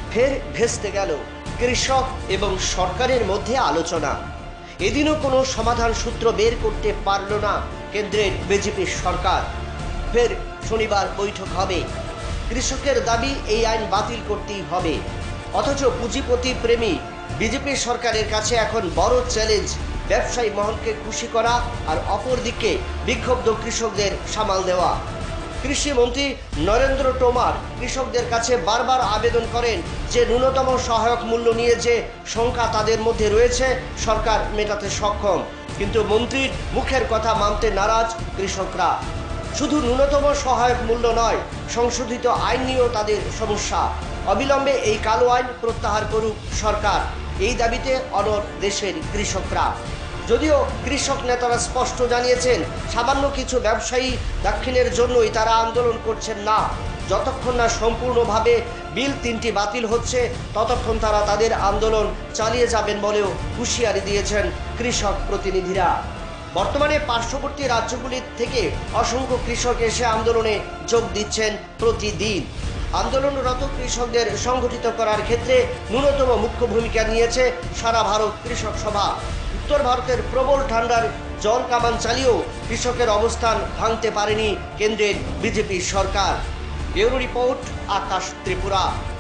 ফের ভেস্তে গেল কৃষক এবং সরকারের মধ্যে আলোচনা। এদিনও কোনো সমাধান সূত্র বের করতে পারল না কেন্দ্রের বিজেপি সরকার। ফের শনিবার বৈঠক হবে। কৃষকের দাবি এই আইন বাতিল করতেই হবে। অথচ পুঁজিপতি প্রেমী বিজেপি সরকারের কাছে এখন বড় চ্যালেঞ্জ ব্যবসায়ী মহলকে খুশি করা আর অপরদিকে বিক্ষুব্ধ কৃষকদের সামাল দেওয়া। কৃষিমন্ত্রী নরেন্দ্র তোমার কৃষকদের কাছে বারবার আবেদন করেন যে ন্যূনতম সহায়ক মূল্য নিয়ে যে শঙ্কা তাদের মধ্যে রয়েছে সরকার মেটাতে সক্ষম, কিন্তু মন্ত্রীর মুখের কথা মানতে নারাজ কৃষকরা। শুধু ন্যূনতম সহায়ক মূল্য নয়, সংশোধিত আইন নিয়েও তাদের সমস্যা। অবিলম্বে এই কালো আইন প্রত্যাহার করুক সরকার, এই দাবিতে অনড় দেশের কৃষকরা। যদিও কৃষক নেতারা স্পষ্ট জানিয়েছেন সামান্য কিছু ব্যবসায়ী দাক্ষিণের জন্যই তারা আন্দোলন করছেন না। যতক্ষণ না সম্পূর্ণভাবে বিল 3টি বাতিল হচ্ছে ততক্ষণ তারা তাদের আন্দোলন চালিয়ে যাবেন বলেও হুঁশিয়ারি দিয়েছেন কৃষক প্রতিনিধিরা। বর্তমানে পার্শ্ববর্তী রাজ্যগুলির থেকে অসংখ্য কৃষক এসে আন্দোলনে যোগ দিচ্ছেন প্রতিদিন। আন্দোলনরত কৃষকদের সংগঠিত করার ক্ষেত্রে ন্যূনতম মুখ্য ভূমিকা নিয়েছে সারা ভারত কৃষক সভা। উত্তর ভারতের প্রবল ঠান্ডার জল কামান চালিয়েও কৃষকের অবস্থান ভাঙতে পারেনি কেন্দ্রের বিজেপি সরকার। Bureau report, Akash Tripura.